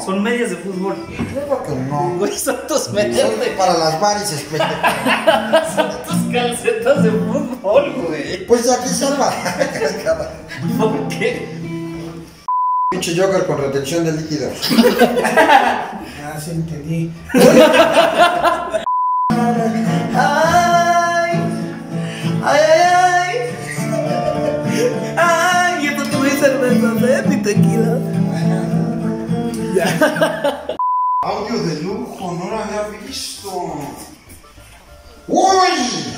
Son medias de fútbol. Claro que no. Güey, son tus medias de... Para las varices, pendejo. Son tus calcetas de fútbol, güey. Pues de aquí salva. ¿Por qué? Pinche Joker con retención de líquidos. Ah, sí entendí. Ay, ay, ay, ay. Ay, esto te voy a cerveza, mi tequila. Audio de lujo, no lo había visto. ¡Uy!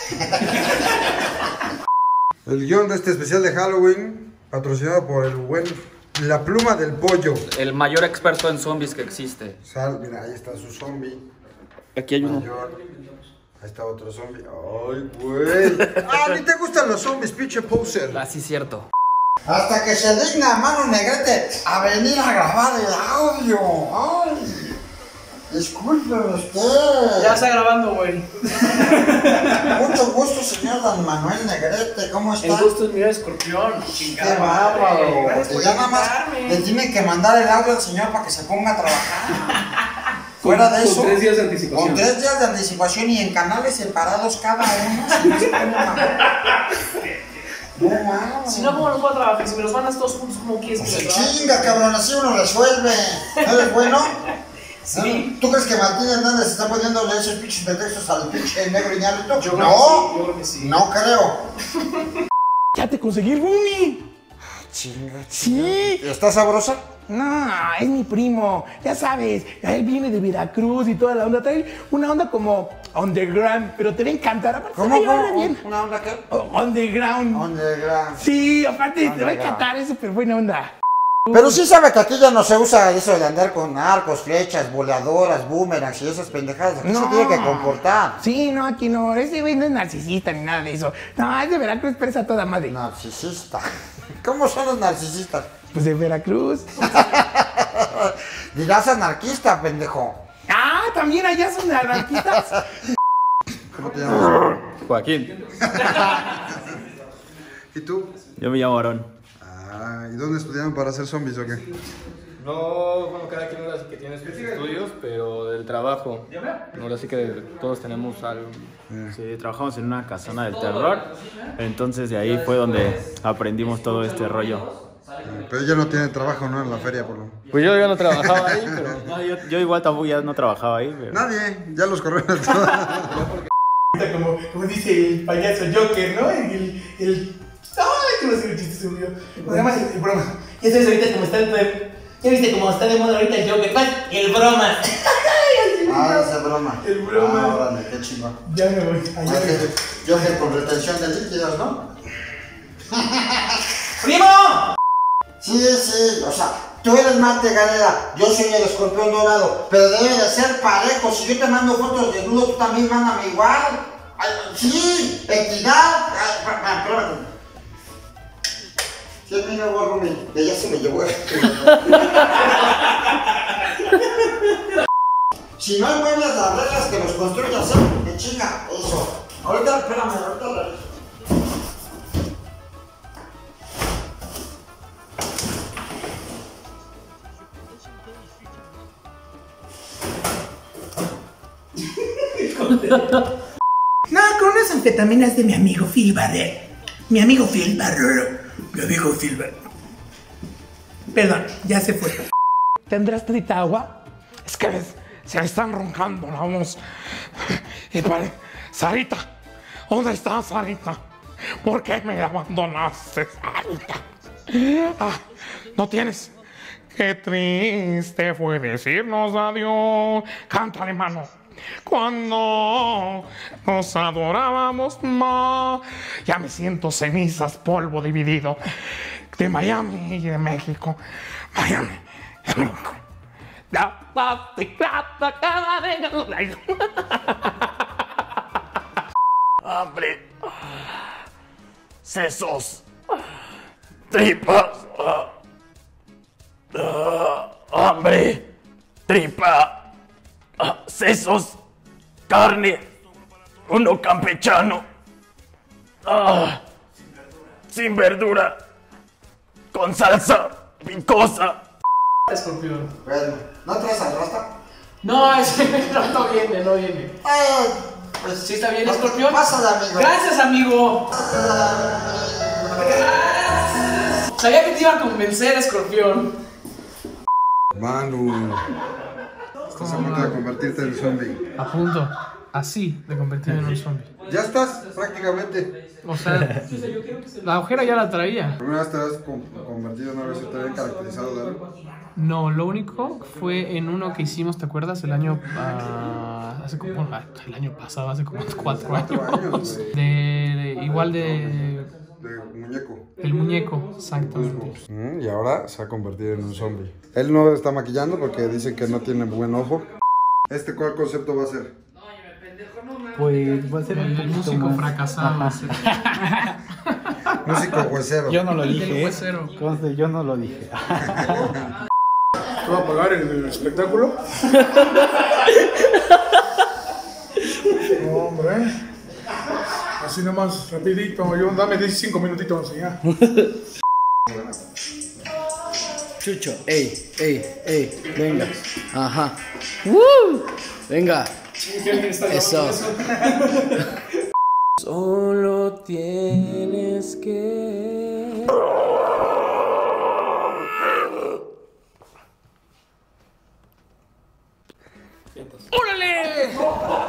El guión de este especial de Halloween, patrocinado por el buen La Pluma del Pollo. El mayor experto en zombies que existe. Mira, ahí está su zombie. Aquí hay uno. Mayor. Ahí está otro zombie. ¡Ay, güey! ¡Ah, ni te gustan los zombies, pinche poser! Así es cierto. Hasta que se digna Mano Negrete a venir a grabar el audio. ¡Ay! Disculpe usted. Ya está grabando, güey. Mucho gusto, señor Don Manuel Negrete. ¿Cómo está? El gusto es mío, Escorpión. ¡Qué bárbaro! Gracias por Ya nada más invitarme. le tiene que mandar el audio al señor para que se ponga a trabajar. Fuera de eso, Con 3 días de anticipación. con 3 días de anticipación y en canales separados cada uno. Si no se pone mamá. No mames. Si no, ¿cómo los voy a trabajar? Si me los mandas todos juntos, ¿cómo quieres que Pues los se trabaje? chinga, cabrón, así uno resuelve. ¿No eres bueno? Sí. ¿Tú crees que Martín Hernández está poniéndole esos pinches pretextos al pinche negro Iñárritu? Yo creo No, que sí, yo creo que sí. no creo. Ya te conseguí el roomie. Chinga, Sí. ¿Está sabrosa? No, es mi primo. Ya sabes, él viene de Veracruz y toda la onda. Trae una onda como underground, pero te va a encantar. Aparte, ¿Cómo? se va a llevar bien. ¿Una onda qué? Underground. Underground. Sí, aparte te va a Underground. encantar, es súper buena onda. Pero sí sabe que aquí ya no se usa eso de andar con arcos, flechas, voladoras, boomerangs y esas pendejadas. Aquí se tiene que comportar. Sí, no, aquí no. Ese güey no es narcisista ni nada de eso. No, es de Veracruz, pero es a toda madre. Narcisista. ¿Cómo son los narcisistas? Pues de Veracruz. Dirás anarquista, pendejo. Ah, también allá son anarquistas. ¿Cómo te llamas? Joaquín. ¿Y tú? Yo me llamo Aarón. Ah, ¿y dónde estudiaron para hacer zombies o qué? No, bueno, cada quien ahora sí que tiene sus estudios, pero del trabajo. Ahora sí que todos tenemos algo. Sí, trabajamos en una casona del terror. Entonces de ahí fue donde aprendimos todo este rollo. Pero ella no tiene trabajo, ¿no? En la feria, por lo menos. Pues yo ya no trabajaba ahí, pero... No, yo igual tampoco ya no trabajaba ahí, pero... Nadie, ya los corrieron todos. Como dice el payaso Joker, ¿no? ¡Ay, qué va a ser un chiste subió! Además, el broma. Ya sabes ahorita cómo está ¿Ya viste cómo está de moda ahorita el Joker? ¿Cuál? El broma. Ah, esa broma. El broma. Ah, órale, qué chingón. Ya me voy. Allá. Yo que con retención de líquidos, ¿no? ¡Primo! Sí, o sea, tú eres Marte Galera, yo soy el Escorpión Dorado, pero debe de ser parejo. Si yo te mando fotos de desnudo, tú también mándame igual. Ay, sí, equidad. Espérate. Si es mi nuevo roomie, que ya se me llevó. Si no hay muebles, las reglas que los construyas, me chinga eso. Ahorita, espérame, ahorita regreso. No, con unas anfetaminas de mi amigo Phil Barrero. Mi amigo Phil Barrero. Perdón, ya se fue. ¿Tendrás trita agua? Es que se me están roncando la voz. Y Sarita, ¿dónde estás, Sarita? ¿Por qué me abandonaste, Sarita? Ah, ¿no tienes? Qué triste fue decirnos adiós. Cántale, mano. Cuando nos adorábamos más. Ya me siento cenizas, polvo dividido. De Miami y de México. Miami, de México. Hambre. Sesos. Tripas. Hambre. Tripa. Sesos. Carne. Uno campechano. Sin verdura. Con salsa picosa. Escorpión. Bueno, ¿no traes al rasta? No, no viene, no viene. Pues ¿Sí está bien, Escorpión? Pásala, amigo. Gracias, amigo. Sabía que te iba a convencer, Escorpión. Manu, estás a punto de convertirte en zombie. A punto, así, de convertirme en un zombie. Ya estás, prácticamente. O sea, la ojera ya la traía. ¿Alguna vez te has convertido en algo así? ¿Te habían caracterizado de algo? No, lo único fue en uno que hicimos, ¿te acuerdas? El año el año pasado, hace como 4 años. Igual de muñeco. el muñeco, exactamente. Y ahora se ha convertido en un zombie. Él no está maquillando porque dice que no tiene buen ojo. ¿Cuál concepto va a ser? Pues va a ser un El poquito músico más. fracasado. Músico huesero. Yo no lo El dije, huesero. Conste, yo no lo dije. ¿Te va a pagar el espectáculo? No, hombre. Así nomás, rapidito. Yo, dame 15 minutitos ya. Chucho, ey, venga. Ajá. Venga. Eso. Solo tienes que... ¡Órale!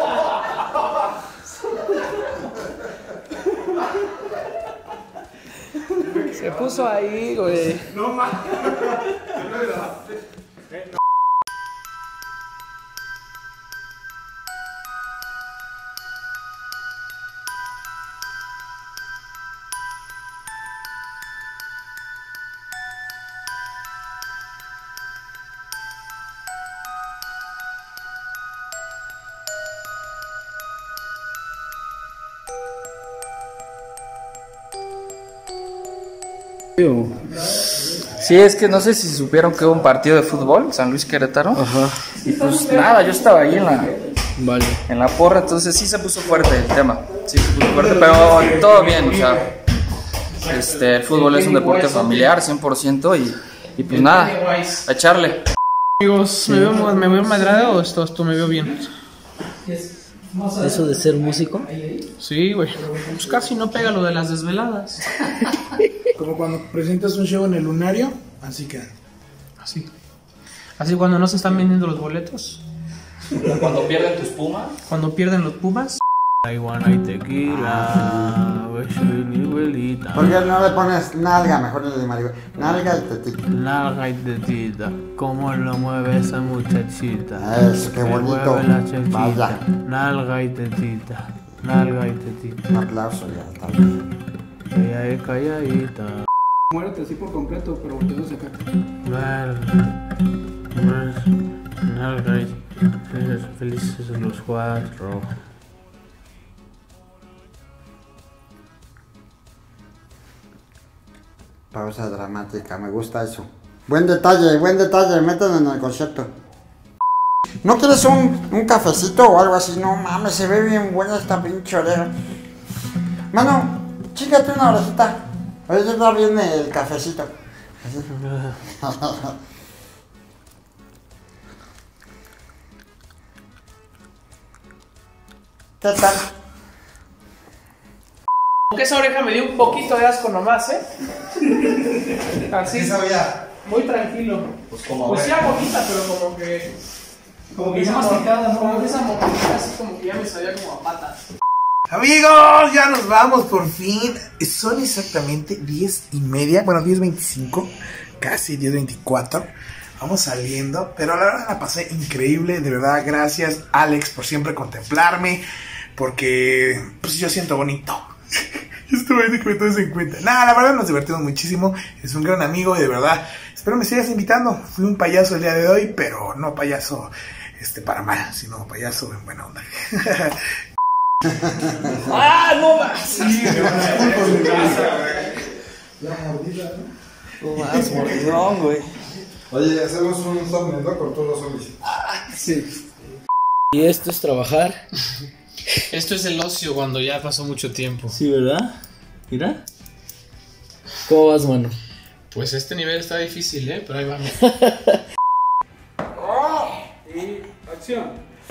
Se puso ahí, güey. No mames. Sí, es que no sé si supieron que hubo un partido de fútbol, San Luis Querétaro. Ajá. Y pues nada, yo estaba ahí en la porra, entonces sí se puso fuerte el tema. Sí se puso fuerte, pero todo bien, o sea, el fútbol es un deporte familiar, 100%, y pues nada, a echarle. Amigos, ¿me veo madrado o esto me veo bien? Eso de ser músico. Sí, güey. Pues casi no pega lo de las desveladas. Como cuando presentas un show en el Lunario, así que... Así. Así cuando no se están vendiendo los boletos. Cuando pierden tus pumas. Cuando pierden los pumas. Iguana y tequila, mi abuelita. ¿Por qué no le pones nalga? Mejor le de marihuana. Nalga y tetita. Nalga y tetita, cómo lo mueve esa muchachita. Eso, qué Me bonito. mueve la chachita. Vaya. Nalga y tetita, nalga y tetita. Un aplauso ya, está bien. Ella es calladita. Muérete así por completo, pero te vas a sacar. Nalga y felices los 4. Pausa dramática, me gusta eso. Buen detalle, mételo en el concepto. ¿No quieres un cafecito o algo así? No mames, se ve bien buena esta pinche oreja. Mano, chícate una orejita. Ahorita ya viene el cafecito. ¿Qué tal? Aunque esa oreja me dio un poquito de asco nomás, ¿eh? Así. ¿Qué sabía? Muy tranquilo. Pues sí, poquita, pero como que... Como que esa masticada, ¿no? Como que esa mordida así como que ya me sabía como a patas. Amigos, ya nos vamos por fin. Son exactamente 10:30, bueno, 10:25, casi 10:24. Vamos saliendo, pero la verdad la pasé increíble. De verdad, gracias Alex por siempre contemplarme, porque pues yo siento bonito. Estuve ahí que me tomes en cuenta. Nada, la verdad nos divertimos muchísimo. Es un gran amigo y de verdad espero me sigas invitando. Fui un payaso el día de hoy, pero no payaso para mal, sino payaso en buena onda. ¡Ah, no más! Sí, No más, mordidón, güey. Oye, hacemos un thumbnail, ¿no? Con todos los zombies. Sí. Y esto es trabajar. Esto es el ocio cuando ya pasó mucho tiempo. Sí, ¿verdad? Mira. ¿Cómo vas, mano? Pues este nivel está difícil, pero ahí vamos. Y acción.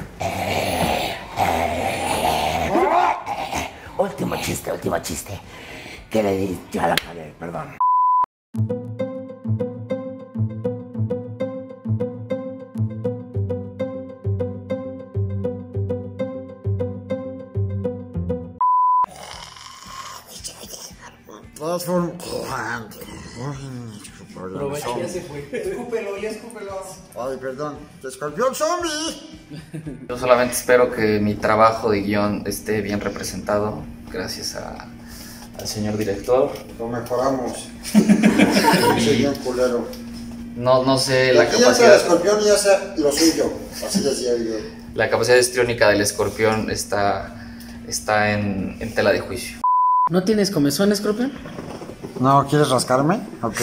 Último chiste. Que le di, ya la cagué, perdón. Aprovecha, ya se fue. Escúpelo. Ay, perdón. ¡Escorpión zombie! Yo solamente espero que mi trabajo de guión esté bien representado, gracias al señor director. Lo mejoramos. Soy bien culero. No sé La la ya sea capacidad. el escorpión y ya sea lo suyo. Así decía yo. La capacidad histriónica del escorpión está en tela de juicio. ¿No tienes comezón, escorpión? No, ¿quieres rascarme? Ok.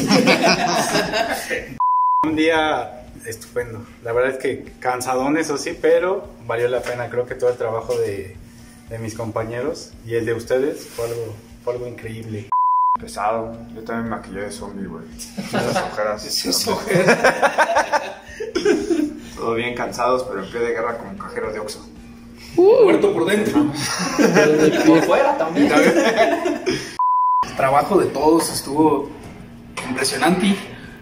Un día estupendo. La verdad es que cansadón, eso sí, pero valió la pena. Creo que todo el trabajo de mis compañeros y el de ustedes fue algo increíble. Pesado. Yo también me maquillé de zombie, güey. Esas ojeras. Esas ojeras. Todo bien cansados, pero en pie de guerra como cajero de Oxxo. Muerto por dentro. Por fuera también. El trabajo de todos estuvo impresionante.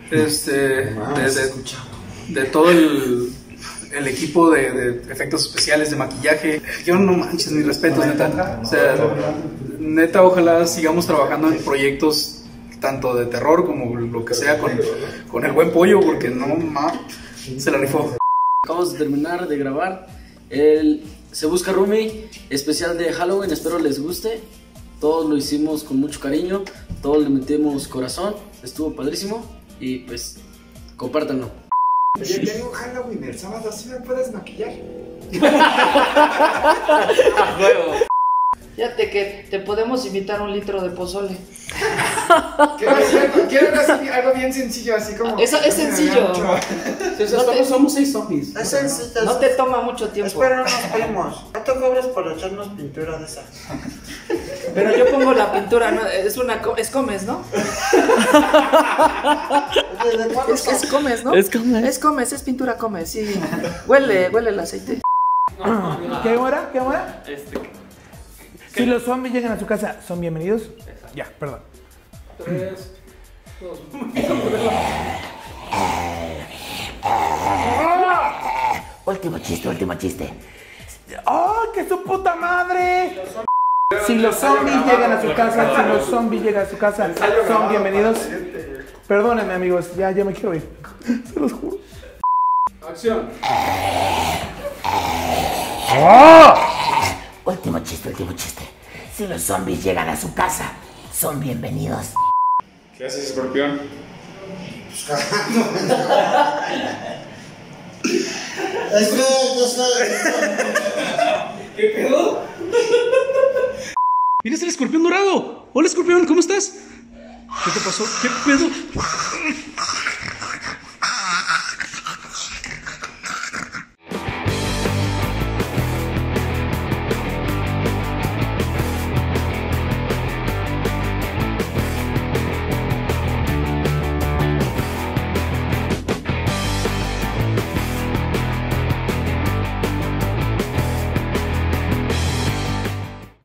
De todo el equipo de efectos especiales, de maquillaje. Yo no manches, mis respetos, neta. O sea, neta, ojalá sigamos trabajando en proyectos tanto de terror como lo que sea con el buen pollo, porque no se la rifó. Acabamos de terminar de grabar Se Busca Roomie, especial de Halloween, espero les guste. Todos lo hicimos con mucho cariño, todos le metimos corazón, estuvo padrísimo y pues compártanlo. Oye, tengo Halloween el sábado, ¿sí me puedes maquillar? Fíjate que te podemos invitar 1 litro de pozole. Quiero algo bien sencillo, así como... Eso es sencillo. Somos 6 zombies. Es sencillo. No te toma mucho tiempo. Espera, no nos primos. No te cobres por echarnos pintura de esa. Pero yo pongo la pintura, ¿no? Es comes, ¿no? Es comes, ¿no? Es comes, es pintura comes, sí. Huele el aceite. ¿Qué hora? Si los zombies llegan a su casa, ¿son bienvenidos? Ya, perdón. 3, 2, 1. Último chiste. ¡Oh, que su puta madre! Si los zombies llegan a su casa, ¿son bienvenidos? Perdónenme, amigos, ya me quiero ir. Se los juro. Acción. Último chiste. Si los zombies llegan a su casa, son bienvenidos. ¿Qué haces, escorpión? ¿Qué pedo? Mira, es el escorpión dorado. Hola, escorpión, ¿cómo estás? ¿Qué te pasó? ¿Qué pedo?